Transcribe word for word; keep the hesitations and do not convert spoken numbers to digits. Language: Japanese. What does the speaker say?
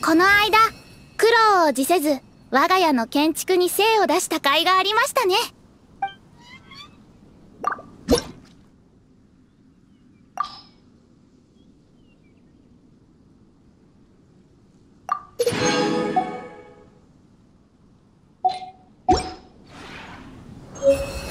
この間、苦労を辞せず、我が家の建築に精を出した甲斐がありましたね。 you